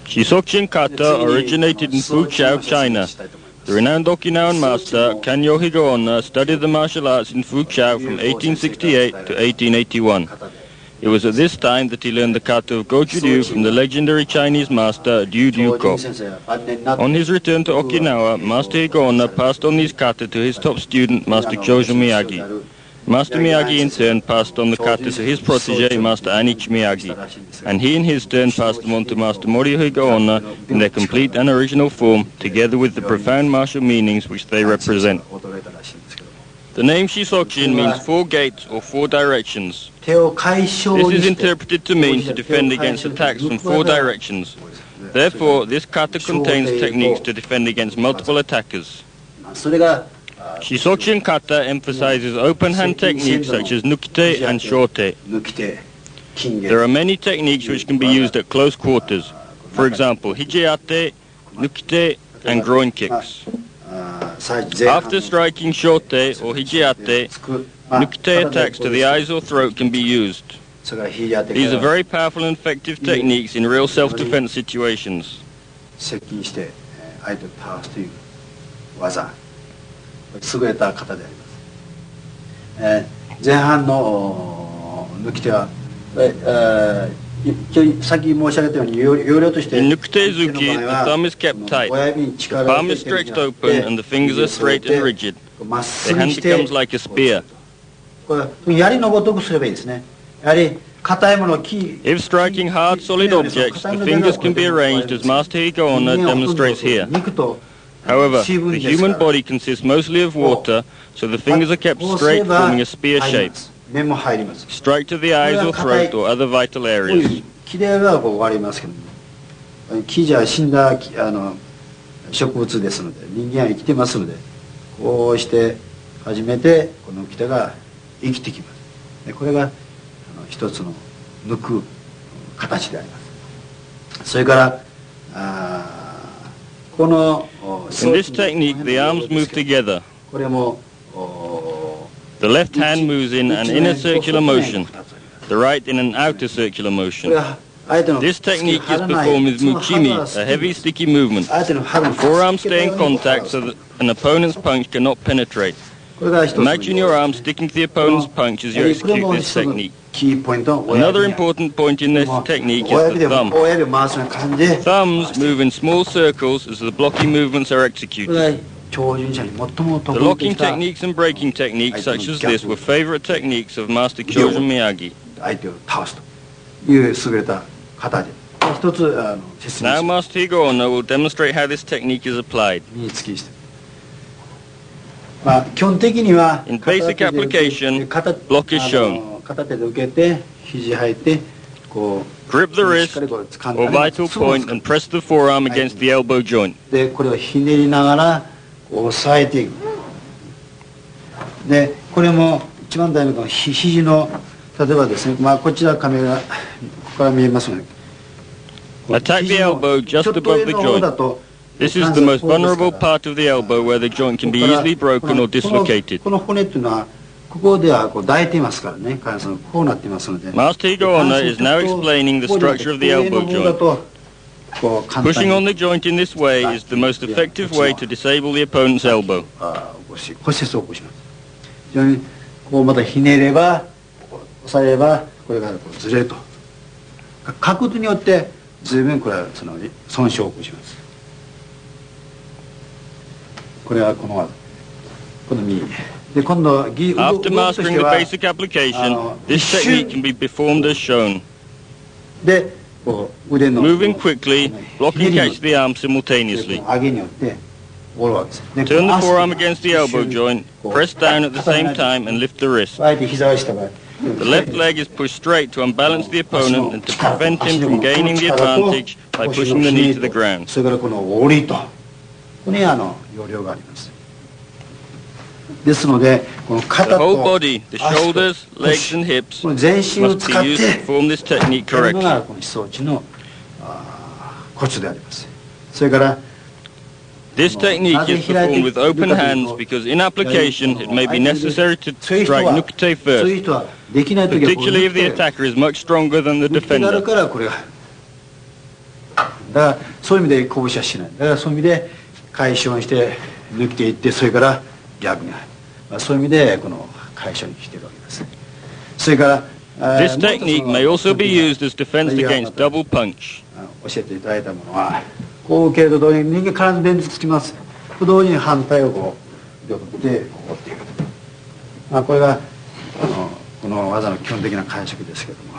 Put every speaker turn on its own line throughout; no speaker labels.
Shishokin kata originated in Fuqiao, China. The renowned Okinawan master Kanyo Higaonna studied the martial arts in Fuqiao from 1868 to 1881. It was at this time that he learned the kata of Goju Ryu from the legendary Chinese master Liu Duko. On his return to Okinawa, Master Higaonna passed on these kata to his top student, Master Kyojo Miyagi. Master Miyagi in turn passed on the kata to his protege, Master Anichi Miyagi, and he in his turn passed them on to Master Morihei Higaonna in their complete and original form, together with the profound martial meanings which they represent. The name Shishokin means four gates or four directions. This is interpreted to mean to defend against attacks from four directions. Therefore, this kata contains techniques to defend against multiple attackers. Shishokin kata emphasizes open hand techniques such as nukite and shote. There are many techniques which can be used at close quarters. For example, hijiate, nukite, and groin kicks. After striking shote or hijiate, nukite attacks to the eyes or throat can be used. These are very powerful and effective techniques in real self-defense situations.
優れた方であります。前半の抜き手は、先申し上げたように要領として
In Nukitezuki, the thumb is kept tight, the palm is stretched open, and the fingers are straight and rigid. The hand becomes like a spear.
槍のごとくすればいいですね。やはり硬いものを
If striking hard, solid objects, the fingers can be arranged as Master Higaonna demonstrates here. However, the human body consists mostly of water, so the fingers are kept straight, forming a spear shape. Strike to the eyes or throat or other vital areas.
木ではこう終わりますけども、木じゃ死んだ植物ですので、人間は生きてますので、こうして初めてこの木が生きてきます。でこれが一つの抜く形であります。それからこの
In this technique, the arms move together.
これも
The left hand moves in an inner circular motion, the right in an outer circular motion. This technique is performed with muchimi, a heavy sticky movement. The forearms stay in contact so that an opponent's punch cannot penetrate. Imagine your arm sticking to the opponent's punch as you execute this technique. Another important point in this technique is the thumb. Thumbs move in small circles as the blocking movements are executed. The locking techniques and breaking techniques such as this were favorite techniques of Master Kyojo Miyagi. Now Master Higaonna will demonstrate how this technique is applied. In basic application, block is shown. Grip the wrist or vital point and press the forearm against the elbow joint.
押さえていく。でこれも一番大事な肘の例えばですね、こちらカメラここから見えますので
Attack the elbow just above the joint. This is the most vulnerable part of the elbow where the joint can be easily broken or dislocated.
この骨っていうのはここではこう抱いていますからね、こうなっていますので
Master Higaonna is now explaining the structure of the elbow joint. Pushing on the joint in this way is the most effective way to disable the opponent's elbow.
骨折を起こします。非常にこうまたひねれば押さえればこれがこうずれると。角度によって随分これはその損傷を起こします。これはこの右。で今度
After mastering the basic application, this technique can be performed as shown.
で
Moving quickly, block and catch the arm simultaneously. Turn the forearm against the elbow joint, press down at the same time and lift the wrist. The left leg is pushed straight to unbalance the opponent and to prevent him from gaining the advantage by pushing the knee to the ground. The whole body, the shoulders, legs and hips must be used to perform this technique correctly. This technique is performed with open hands because in application it may be necessary to strike nukite first, particularly if the attacker is much stronger than the defender.
だからそういう意味で拳はしない。だからそういう意味で回旋して抜きていって、それから逆に入る、そういう意味でこの回旋にしているわけです。それから
This technique may also be used as defense against double punch.
教えていただいたものは、こう受けると同時に人間必ず連続つきます。同時に反対をこう腕を振ってこうっていく。これがこの技の基本的な解釈ですけども、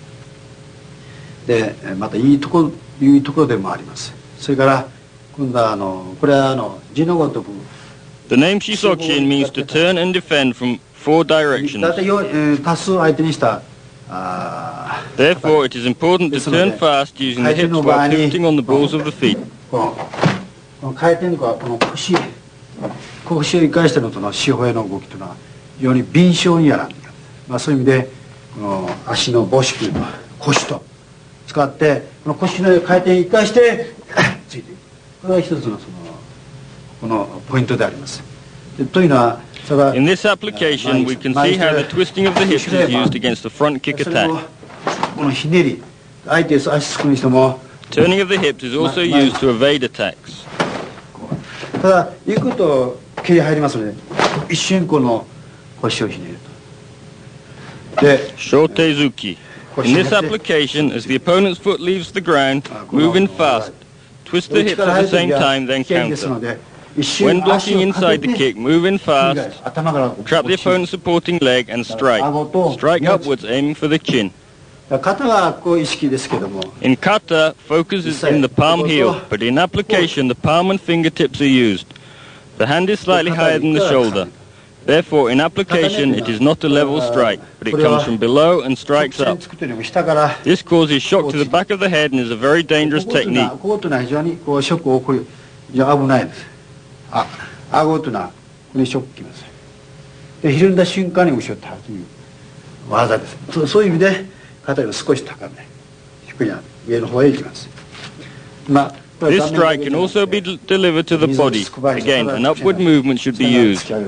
でまたいいところでもあります。それから今度はこれは字のごとく
The name Shishokushin means to turn and defend from 4 directions.
大体多数相手にした
Therefore, it is important to turn fast using the hips while pivoting on the balls of the feet.
この回転とかこの腰を生かしての四方への動きというのは非常に敏捷にやらんといけない。そういう意味でこの足の母指と腰と使ってこの腰の回転を生かしてついていく。これが一つのこのポイントであります。というのは
In this application, we can see how the twisting of the hips is used against the front kick attack.
このひねり、相手足すくにしても
Turning of the hips is also used to evade attacks.
ただ行くと蹴り入りますので、一瞬この腰をひねると。で、
Shotezuki. In this application, as the opponent's foot leaves the ground, move in fast, twist the hips at the same time, then counter. When blocking inside the kick, move in fast, trap the opponent's supporting leg and strike. Strike upwards, aiming for the chin.
肩はこう意識ですけども
In kata, focus is in the palm heel, but in application, the palm and fingertips are used. The hand is slightly higher than the shoulder. Therefore, in application, it is not a level strike, but it comes from below and strikes up. This causes shock to the back of the head and is a very dangerous technique.
ここというのは非常にこうショックを起こる非常に危ないです。顎というのはここにショックきます。で、ひるんだ瞬間に後ろに立つという技です。そういう意味で肩より少し高め、低いな上の方へ行きます。
This strike can also be delivered to the body. Again, an upward movement should be used.
こ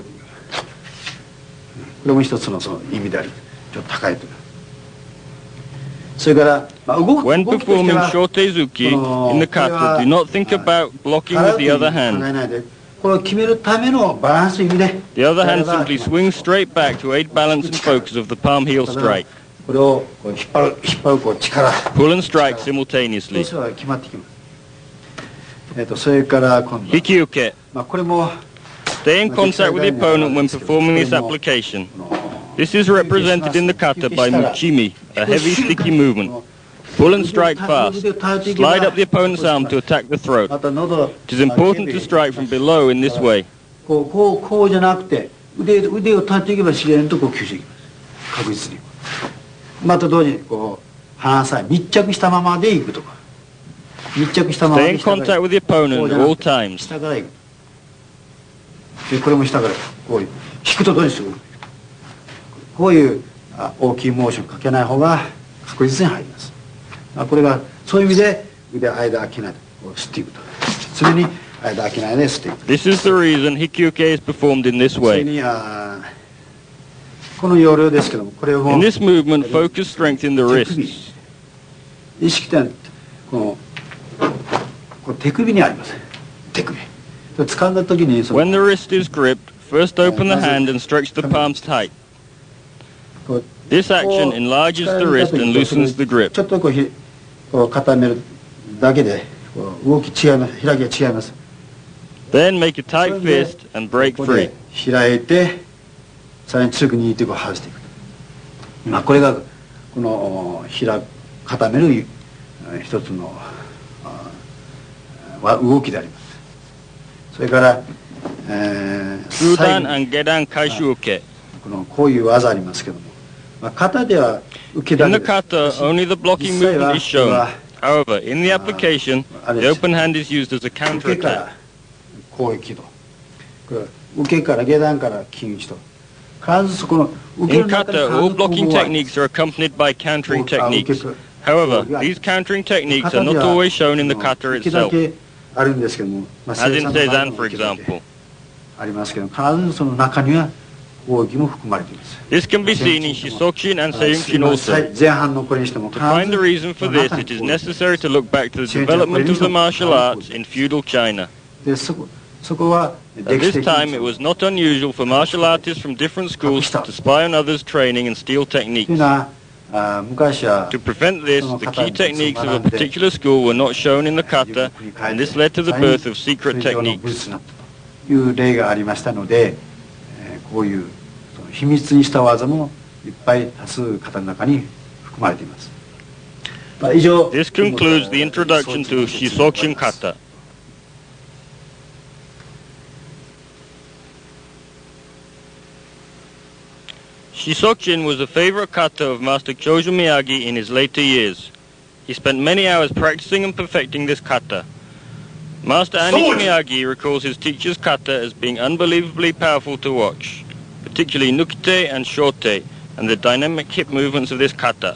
れも一つのその意味であり、ちょっと高いという。それから、
When performing shotezuki in the kata, do not think about blocking with the other hand.
これを決めるためのバランス意味で
The other hand simply swings straight back to aid balance and focus of the palm heel strike.
これをこう引っ張るこう力
Pull and strike simultaneously.
それは決まってきます。それから今度
Hikyuke.
これも
Stay in contact with the opponent when performing this application. This is represented in the kata by muchimi, a heavy sticky movement. Pull and strike fast. Slide up the opponent's arm to attack the throat. It is important to strike from below in this way.
こうじゃなくて腕を立っていけば自然とこう吸収できます。確実に。また同時にこう鼻さえ密着したままでいくとか。密着したままで
Stay in contact with the opponent at all times.
下からいく。でこれも下からこういう引くと同時にする。こういう大きいモーションかけない方が確実に入ります。これがそういう意味で腕間開けないで吸っていくと。常に間開けないで吸っていく。
This is the reason Hikyuke is performed in this way.
この要領ですけども、これを
In this movement, focus strength in the wrists.
意識点この手首にあります。手首。掴んだ時に
When the wrist is gripped, first open the hand and stretch the palms tight. This action enlarges the wrist and loosens the grip.
ちょっとこう固めるだけで動き違います。開きが違います。
Then make a tight fist and break free.
開いてさらに強く握ってこう外していく。これがこの固める一つの動きであります。それから、
Sudan and Gedan Kaishuke.
こういう技ありますけども、型では受けだけ
In the kata, only the blocking movement is shown. However, in the application, the open hand is used as a counter attack.
攻撃と。受けから下段から金打ちと。必ずそこの受け
In kata, all blocking techniques are accompanied by countering techniques. However, these countering techniques are not always shown in the kata itself.
あるんですけども、
As in Seizan, for example.
ありますけど、必ずその中には講義も含まれています。
This can be seen in Shisokshin and Seiyunshin also.
前半のこれにしても
To find the reason for this, it is necessary to look back to the development of the martial arts in feudal China.
でそこは
At this time, it was not unusual for martial artists from different schools to spy on others' training and steal
と
techniques.
いうのは昔は
To prevent this, the key techniques of a particular school were not shown in the kata, and this led to the birth of secret
それ以上の武
techniques.
術だという例がありましたので、こういうその秘密にした技もいっぱい多数型の中に含まれています。以上
This concludes the introduction to Shisokshin kata. Shisokshin was a favorite kata of Master Chojo Miyagi in his later years. He spent many hours practicing and perfecting this kata. Master Anishi Miyagi recalls his teacher's kata as being unbelievably powerful to watch, particularly nukite and shote, and the dynamic hip movements of this kata.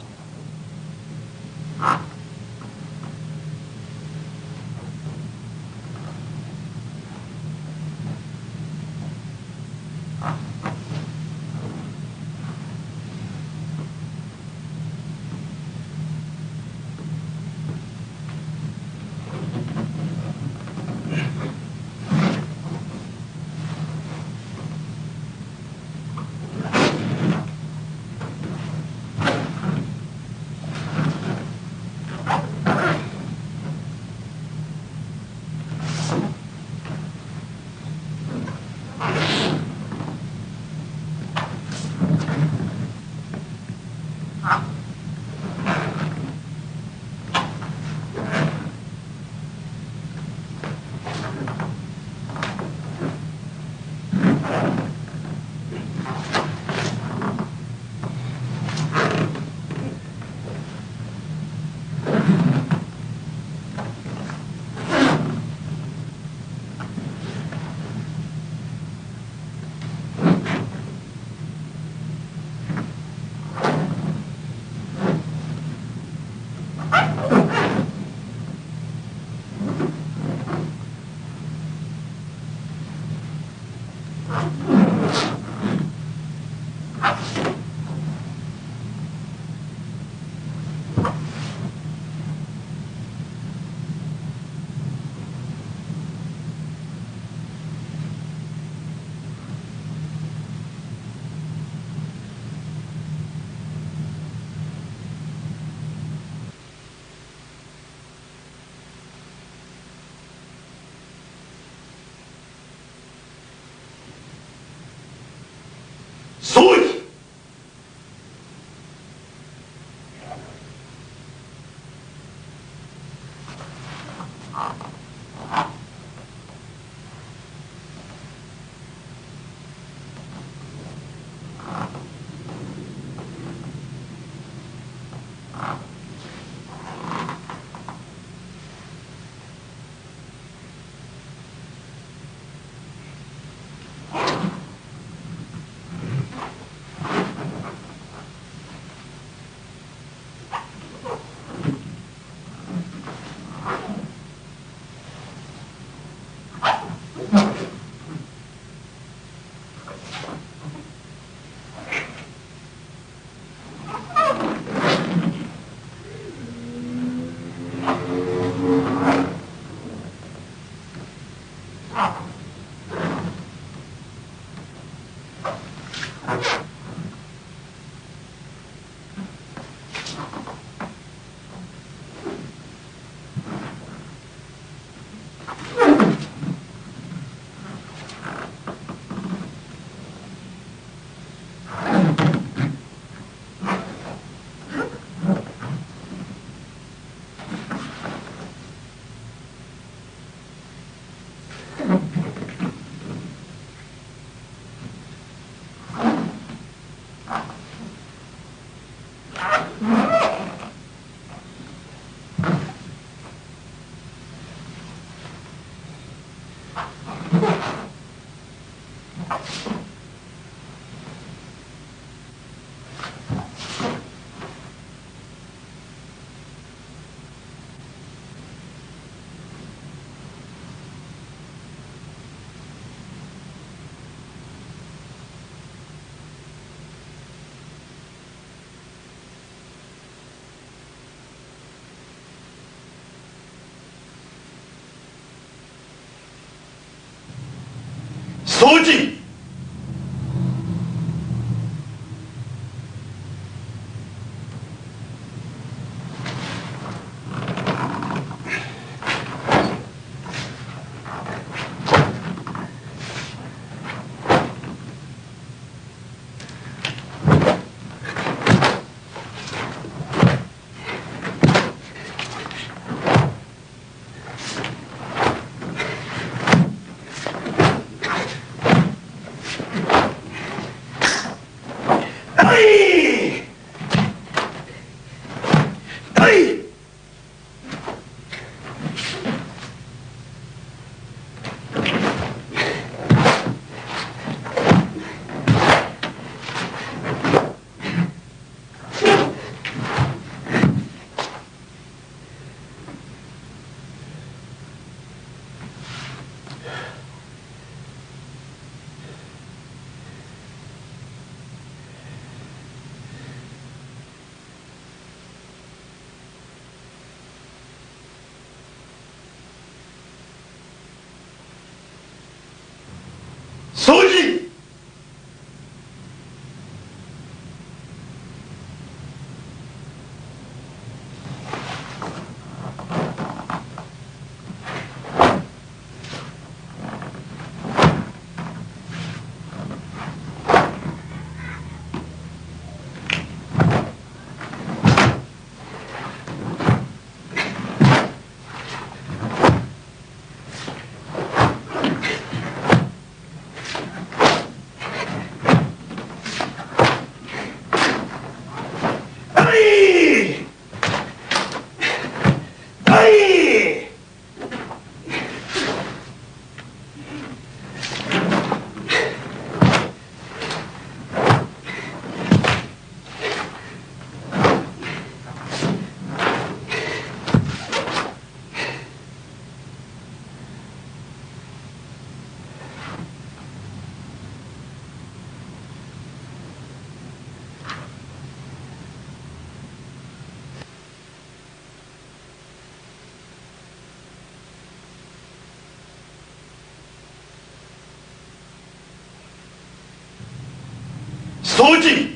掃除。掃除。掃除。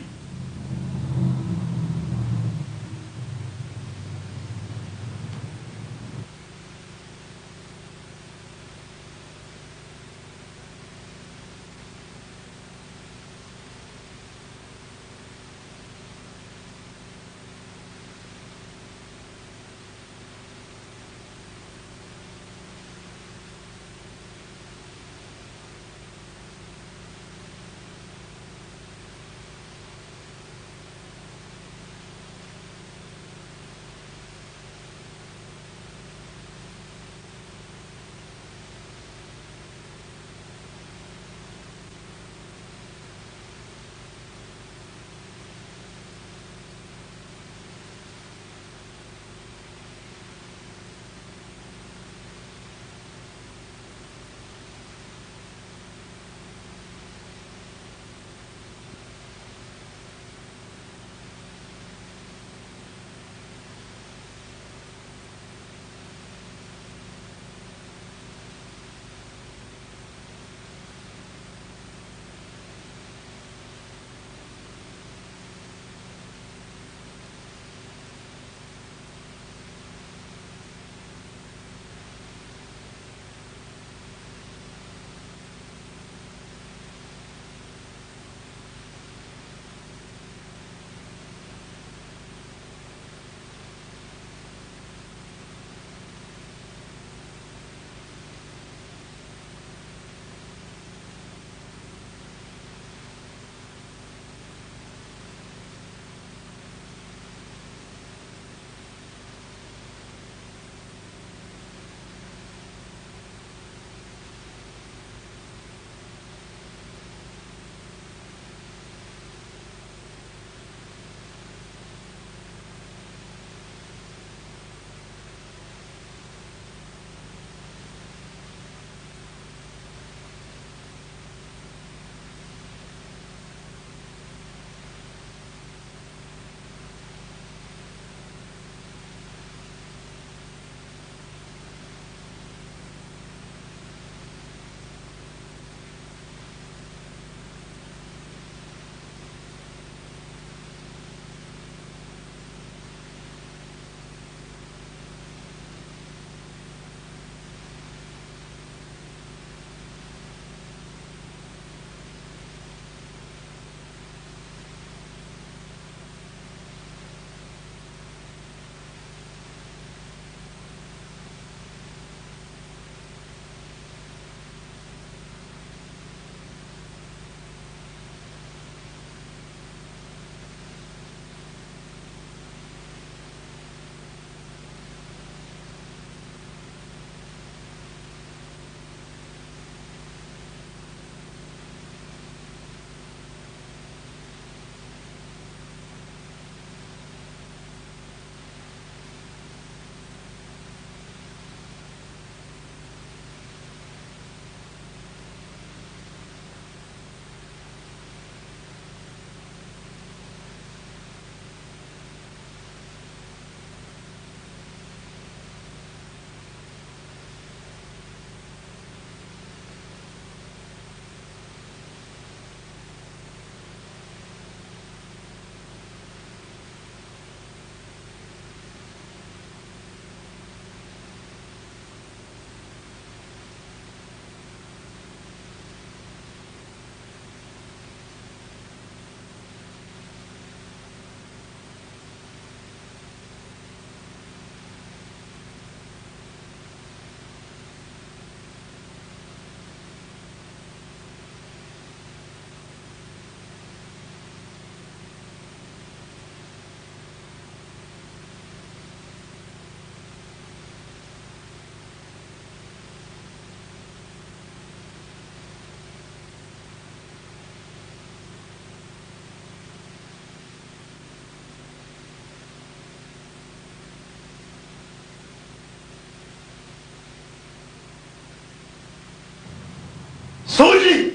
掃除。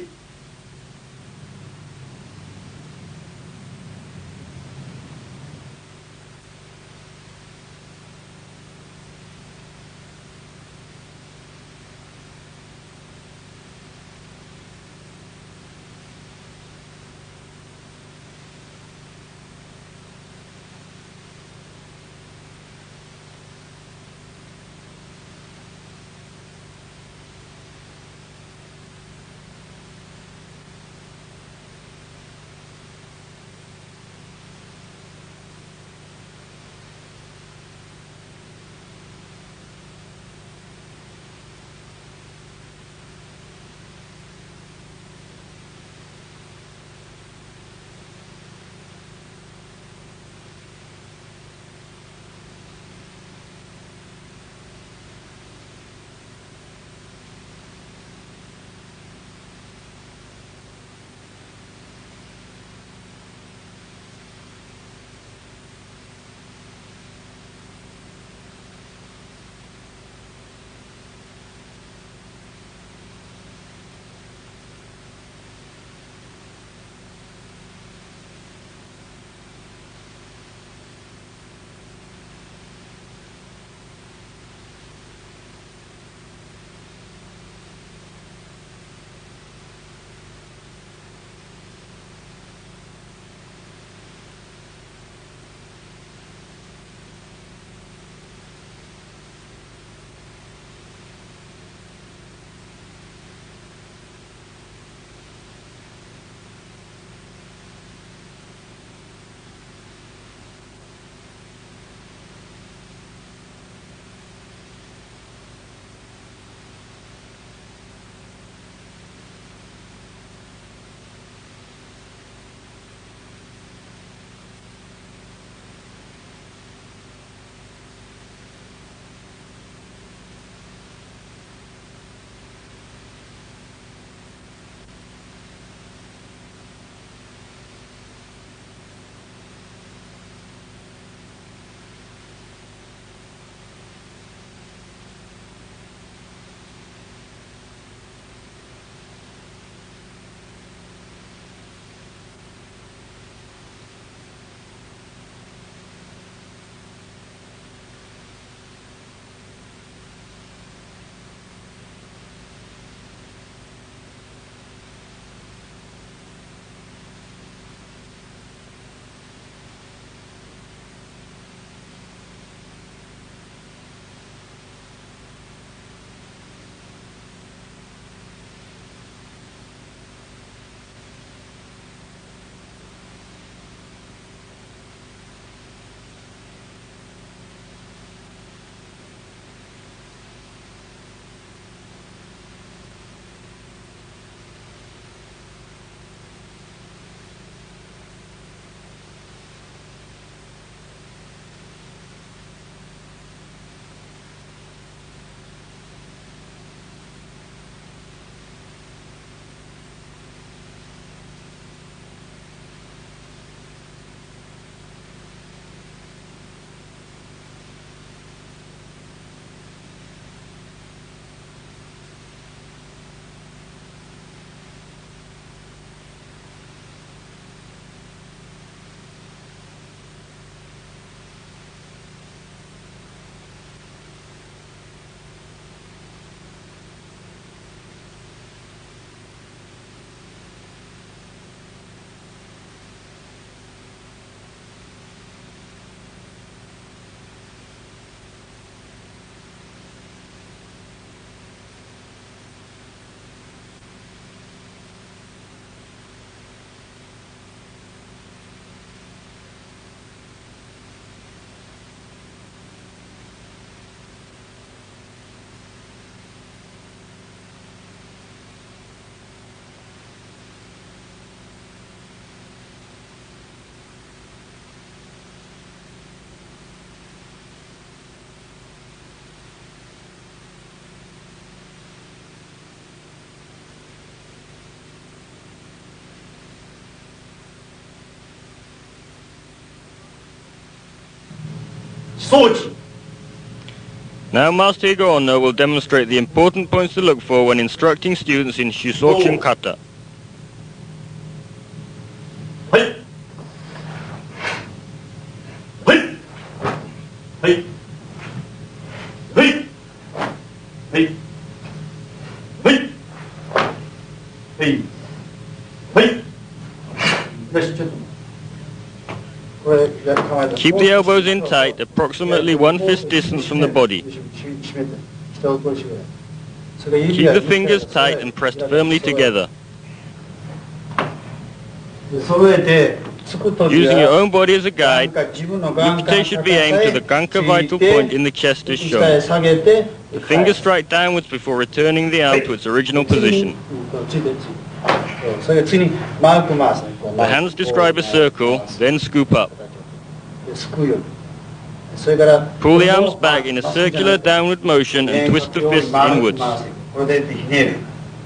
Now Master Higo Ono will demonstrate the important points to look for when instructing students in Shushokin Kata.
はいはいはいはいはいはいはいはい
よし、ちょっと。これ構えた。
Keep the elbows in tight, approximately 1 fist distance from the body.
締めて。下を通しぐらい。それが指
Keep
が
the fingers tight and pressed firmly together.
揃えて、つくとき
Using your
は
own body as a guide,
自分の眼
mukte should be aimed to the ganka vital point in the chest as
下へ
shown.
下げて、
The fingers strike downwards before returning the arm to its original position.
ついてついて。それが次にマーク回すね。
The hands describe a circle, then scoop up.
すくうように。それから
Pull the arms back in a circular downward motion and twist the fists inwards.
これでひねる。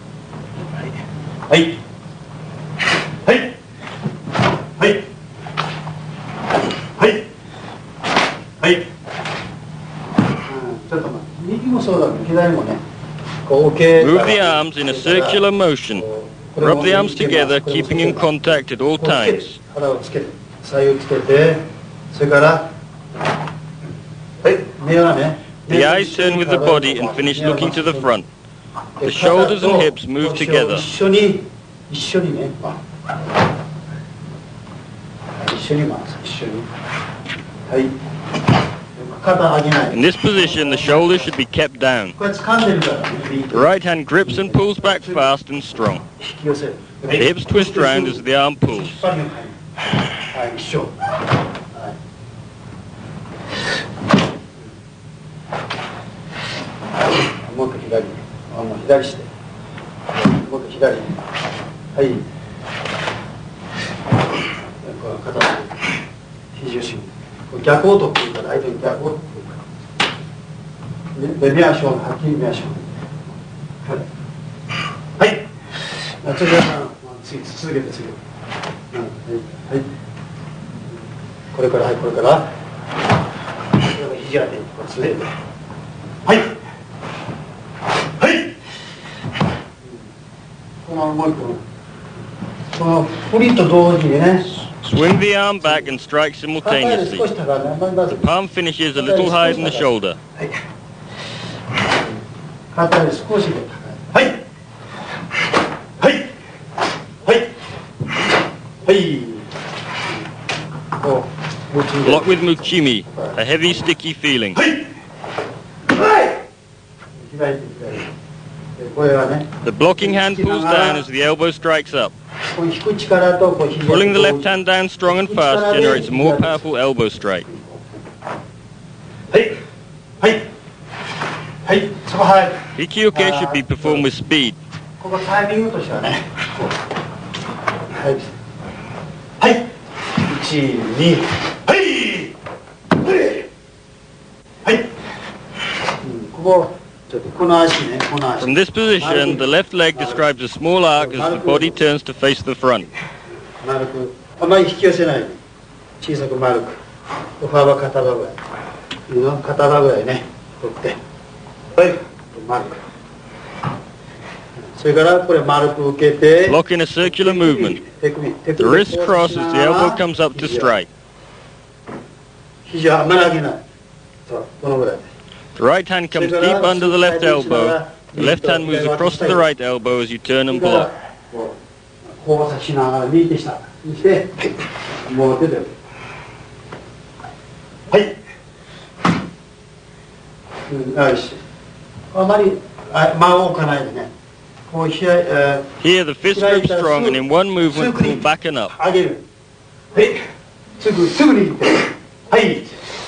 はいはいはいはいはい
ちょっと待って。右もそうだけど左もね。こう OK。
Move the arms in a circular motion. Rub the arms together, keeping in contact at all times.
腹をつけて、左右つけて、それから目はね。
The eyes turn with the body and finish looking to the front. The shoulders and hips move together.
一緒にね。一緒に回す。一緒に。はい。肩上げない。
In this position, the shoulders should be kept down.
これ掴んでるからね。
The right hand grips and pulls back fast and strong.
引き寄せる。
The hips twist round as the arm
引
pulls.
っ張りの感じ。はい、一緒。はい。もう一回左。もう左して。もう一回左。はい。こう肩で肘を締めて。逆を取っていくから相手に逆を取っていくから。で、見ましょう。はっきり見ましょう。はい。はい。ちょっと続けて。はい。これから。これから肘当てにこうつれて。はい。はい。このもう一個。この振りと同時にね。
Swing the arm back and strike simultaneously. The palm finishes a little higher than the shoulder.
肩より少しで
はいはいはいはい
こう
Block with muchimi, a heavy sticky feeling.
はい
開いてこれはね
The blocking hand pulls down as the elbow strikes up.
この引く力とこう肘
Pulling the left hand down strong and fast generates a more powerful elbow strike.
はいはいはい
そこはい
Hikyoke should be performed with speed.
ここタイミングとしてはねこうはい
はい
1、2
はいはい
ここちょっとこの足ねこの足
From this position, the left leg describes a small arc as the body turns to face the front.
丸くあまり引き寄せないで小さく丸く歩幅肩幅ぐらい肩幅ぐらいね取ってはい丸くそれからこれ丸く受けて
Block in a circular movement.
手首
The wrist cross as the elbow comes up to strike.
肘はあんまり上げないそうこのぐらい
The right hand comes deep under the left elbow. The left hand moves across to the right elbow as you turn and block.
交差しながら右手下にしてもう手で
はい
よしあまり間を置かないでねこう開い
Here, the fist grip strong and in one movement pull back and up.
上げるはいすぐ握ってはい
はい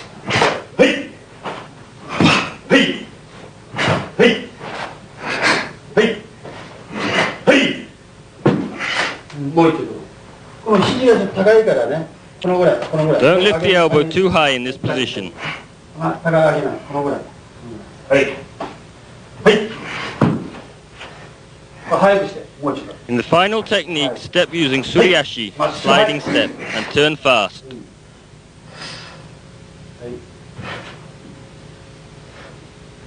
はいはいはいはい
もう一度この肘が高いからねこのぐらい
Don't lift the elbow too high in this position.
高く上げないこのぐらい
はいはい
早くしてもう一度
In the final technique, step using suriashi, sliding step, and turn fast.
はい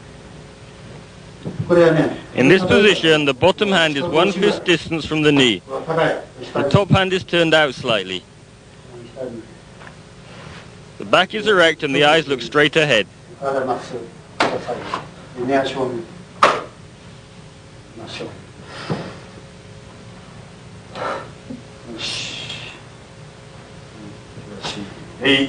In this position, the bottom hand is 1 fist distance from the knee. The top hand is turned out slightly. The back is erect and the eyes look straight ahead.
Hey.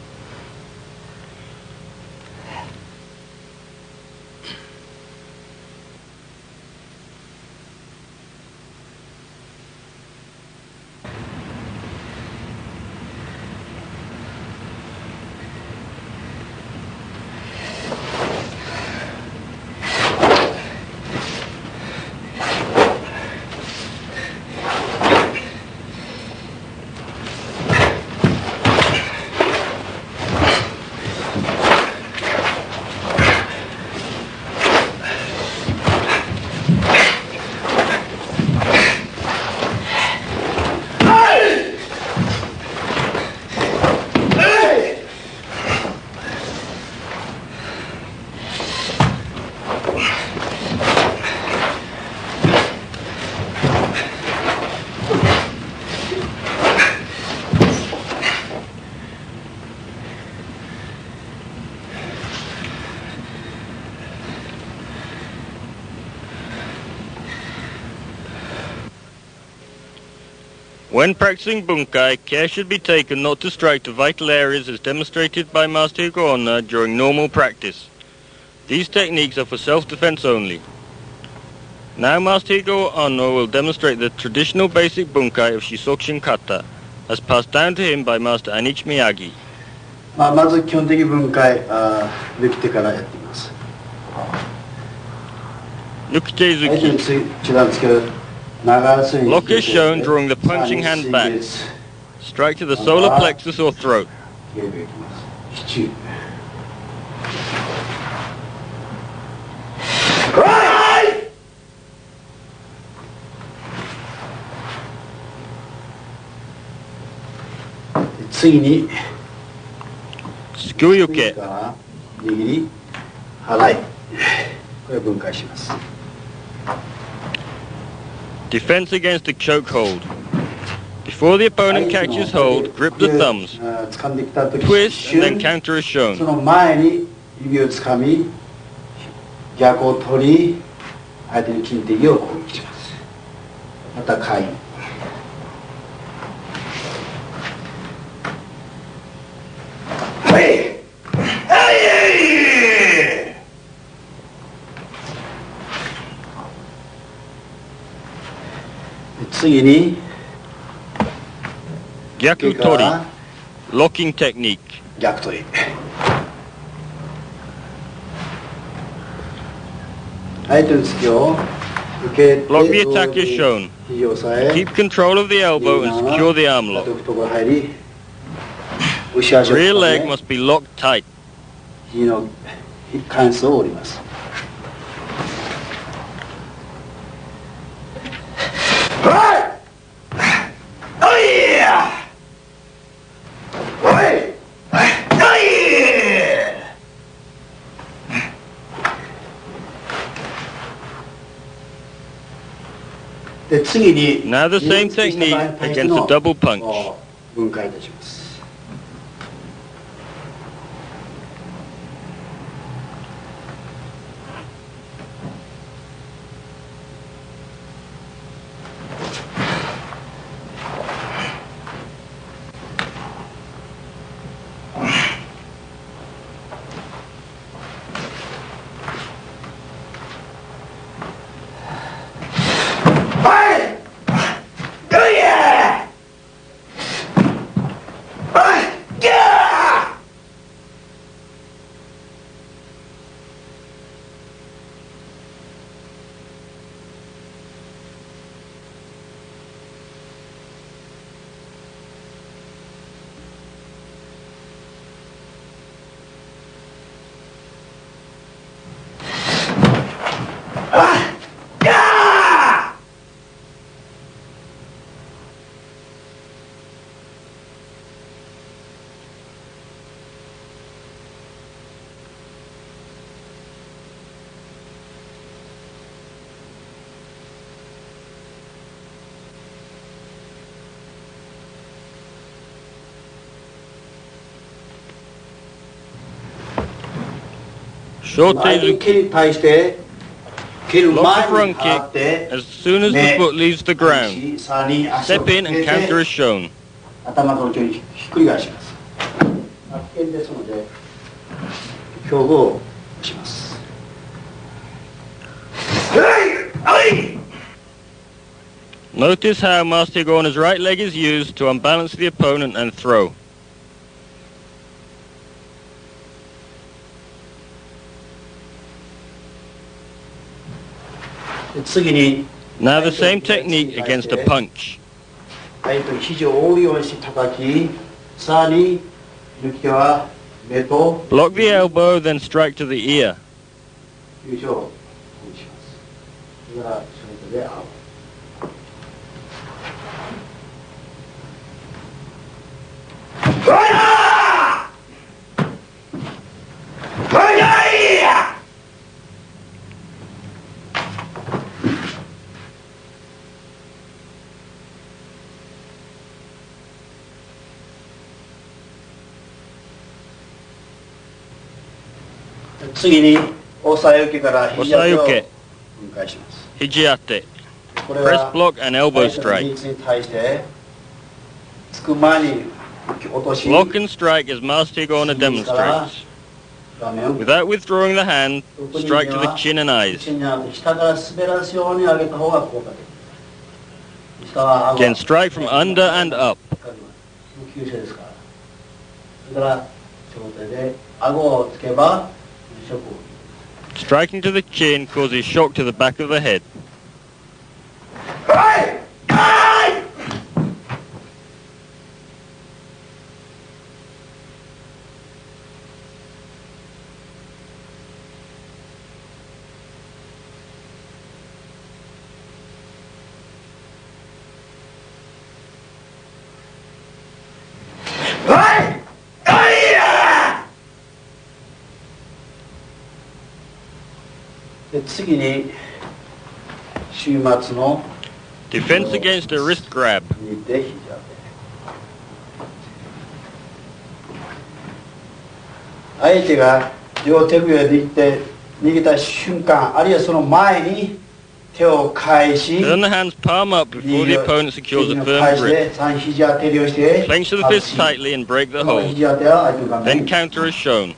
When practicing bunkai, care should be taken not to strike the vital areas as demonstrated by Master Higo Onna during normal practice. These techniques are for self-defense only. Now Master Higo Onna will demonstrate the traditional basic bunkai of Shisokushin Kata, as passed down to him by Master Anichi Miyagi.
まず基本的分解抜き手からやっています。
Nukitezuki. Lock is shown drawing the punching hand back. Strike to the solar plexus or throat. Tsukuyuke.
握り、払い。これ分解します。
Defense against a chokehold. Before the opponent catches hold, grip the thumbs. Twist and then counter as shown.
その前に指をつかみ、逆を取り、相手の金敵を攻撃します。また回。はい。次に
Gyaku Tori, locking technique.
逆取り。相手の突きを受けて
Block the attack is shown.
肘を押さえ
Keep control of the elbow and secure the arm lock.
懐入り後足を
Rear leg must be locked tight.
肘の関節を折ります。で次に
Now the same technique against a double punch.
分解いたします。
Short
相手
is
に蹴り対して蹴る
block
前
the
に
front
払
kick
って
as soon as the
ね
foot leaves the ground.
さらに足を
Step in
か
and
け
counter
て
as shown.
頭と後ろにひっくり返します。危険ですので胸部を押します。
Notice how Master Higona's right leg is used to unbalance the opponent and throw.
次に
Now the same technique against a punch.
相手に肘を覆うようにして叩き、さらに抜き手は目と
Block the elbow, then strike to the ear.
優勝をします。それからショートで青。次に押さえ受けから肘当てを分解します。
Hijiate.
これ
Press
は
block and elbow
相手の
strike.
技術に対してつく前に落とし
Block and strike as Master Higona demonstrates.
画面を
Without withdrawing the hand, strike to the chin and eyes.
口に当て下から滑らすように上げた方が効果的。下は顎
Again, strike from under and up.
急所ですから。それから小手で顎をつけばショックを。
Striking to the chin causes shock to the back of the head.
で次に週末の
Defense against a wrist grab.
握って肘当て。相手が両手首を握った瞬間、あるいはその前に手を返し、
Turn the hands palm up before the opponent secures a firm grip.
肘当てをして、
Clench the fist tightly and break the
この
hold.
肘当ては相手の顔
Then
面に
counter as shown.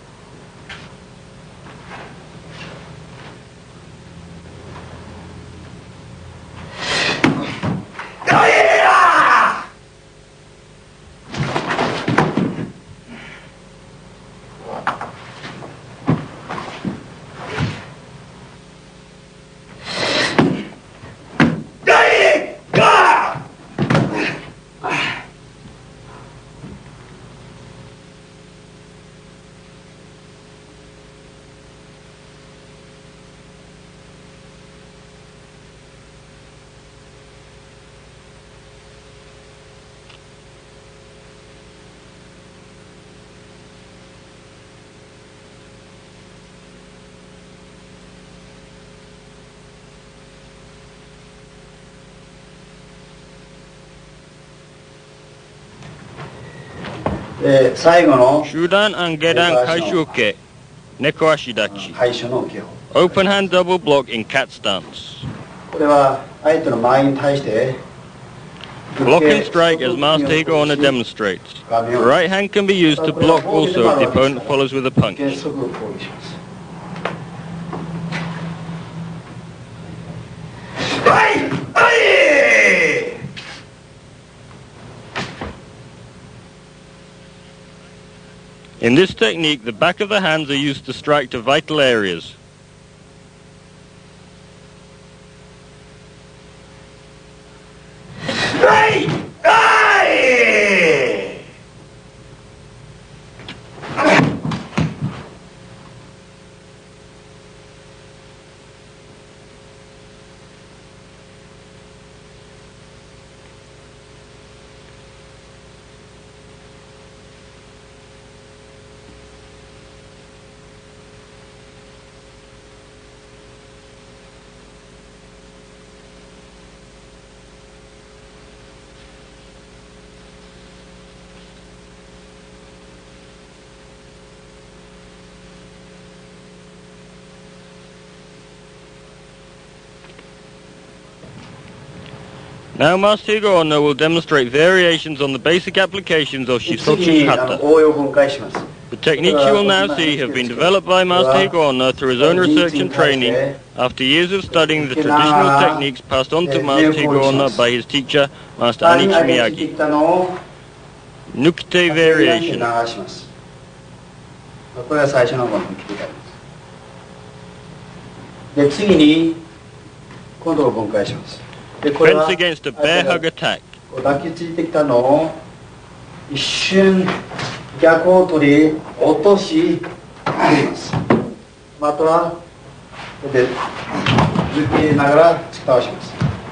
最後の
Shudan and Gedan Kaishuke. Neko Ashidachi.
最初の受けを。
Open hand double block in cat stance.
これは相手の前に対して
Block and strike as Master Higona demonstrates. The right hand can be used to block also if the opponent follows with a
原
punch.
則を攻撃します。
In this technique, the back of the hands are used to strike to vital areas. Now Master Higo Ono will demonstrate variations on the basic applications of
次
Shisochi
に
Kata.
応用分解します。
The techniques you will now see have been developed by Master Higo Ono through his own research and training after years of studying the traditional techniques passed on to Master Higo Ono by his teacher, Master
下に
Anichi
上げてき
Miyagi.
たのを
Nukite
流
variation.
します。これが最初のものに切り替えます。で、次に今度は分解します。で、これ
Fence
は
against a bear hug attack.
抱きついてきたのを一瞬逆を取り落とし切ります。あとはここで抜きながら突き倒します。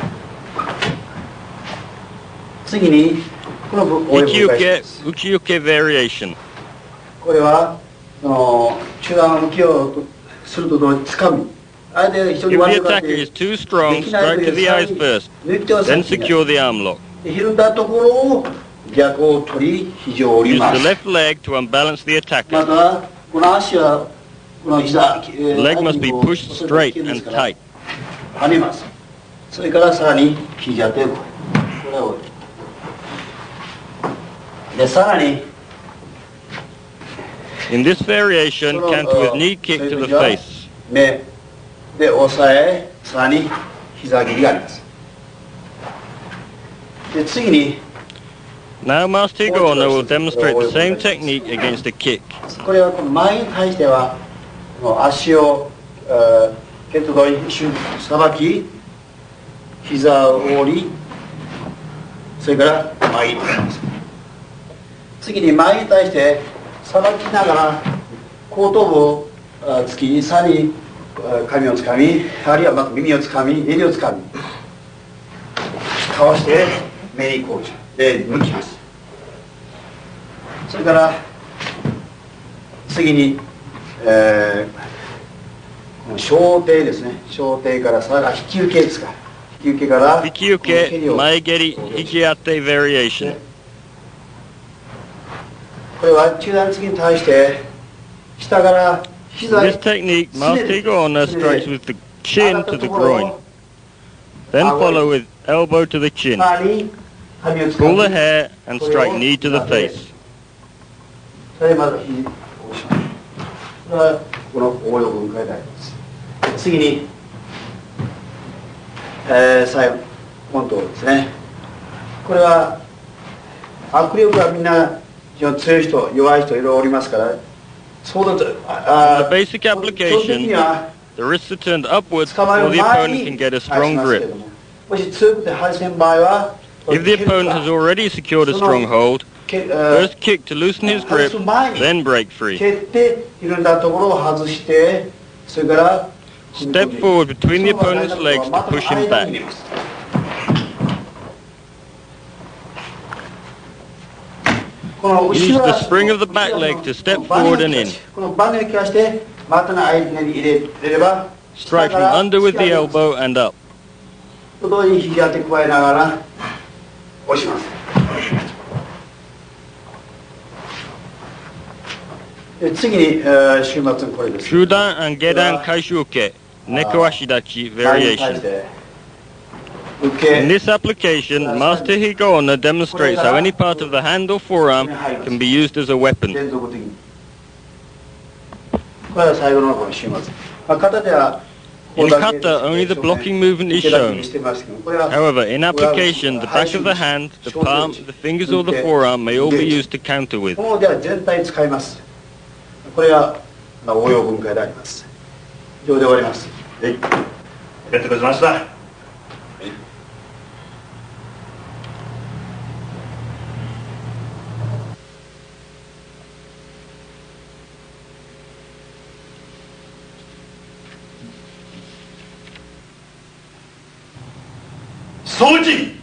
次にこの応用分解しま
Ukiuke,
す。
ukiuke variation.
これは中段向きをすると同時に掴み、相手が非常に
If
悪
the
くなっ
attacker
て
is too strong, strike to the eyes first,
抜き手を
then
先に
secure the arm lock.
ひるんだところを逆を取り肘を折り
Use
ま
the
す。
left leg to unbalance the
ま
attacker.
たこの足はこの膝
The leg must be pushed straight and tight.
跳ねます。それからさらに肘当てをこれをでさらに
In this variation,
この
counter with knee kick to the face.
目で押さえさらに膝切りがあります。で次に
Now Master Higo Ono will demonstrate the same technique against a kick.
これはこの前に対してはこの足をケットと一瞬さばき膝を折りそれから前になります。次に前に対してさばきながら後頭部を突きさらに髪をつかみあるいはまた耳をつかみ襟をつかみ倒して目にこうで抜きます。それから次に、この小手ですね。小手からさら引き受けですか。引き受けから
Hikiuke, maegeri, hikiate variation.
これは中段突きに対して下から
In
膝
this technique, Master Higo Ono strikes with the chin to the groin. Then follow with elbow to the chin.
さらに髪をつか
Pull
み
the hair and strike knee to the face.
それでまず肘を押します。これはこの応用分解であります。次に、最後本島ですね。これは握力がみんな非常に強い人弱い人いろいろおりますからそうだと
In the basic
基本的に
application,
は
the wrists are turned upwards
捕まえ
so
る
the
前
opponent
に
can get a
返し
strong
ますけ
grip.
どももし強くて外せん場合は
If the opponent has already secured a strong hold, first kick to loosen his grip, then break free.
蹴ってひるんだところを外してそれから
Step forward between the opponent's legs to push him back.
この後
Use
ろ
the spring of the back leg to step forward and in.
このバネを利かして股の間に入れれば
Strike from under with the elbow and up.
と同時に肘当て加えながら押します。で次に、週末のこれです。
Shudan and Gedan Kaishuke, Nekoashidachi
前に対し
variation.
て受け
In this application, Master Higo Ono demonstrates how any part of the hand or forearm can be used as a weapon.
連続的にこれは最後のこの週末、肩では
In kata, only the blocking movement is shown.
してましたけどこれは
However, in application, the back of the hand, the palm, the fingers or the forearm may all be used to counter with.
このでは全体使います。これが応用分解であります。以上で終わります。
はい、ありがとうございました。掃除。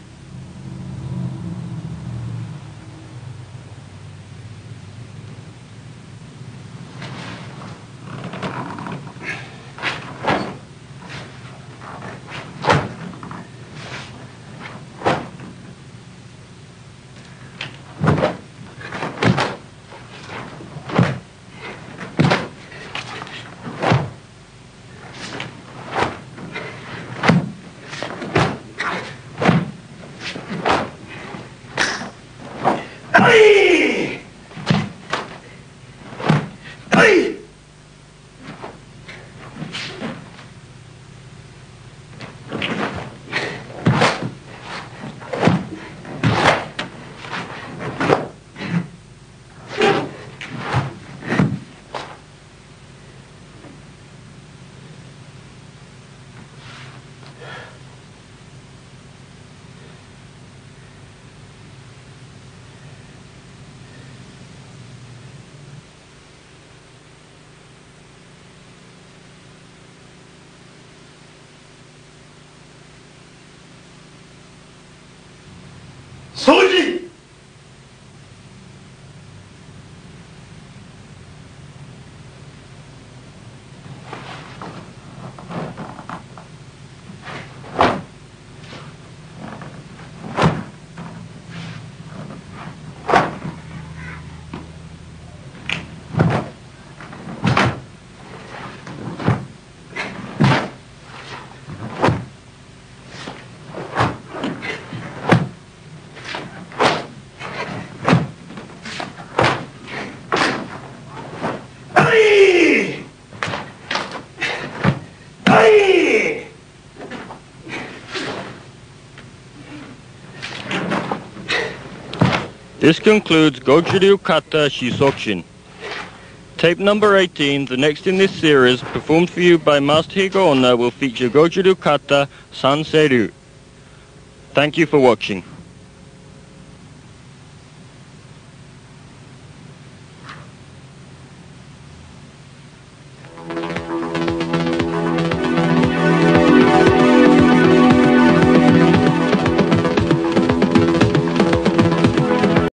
This concludes Goju-ryu Kata Shisokushin. Tape number 18, the next in this series, performed for you by Master Higo Onna, will feature Goju-ryu Kata Sansei-ryu. Thank you for watching.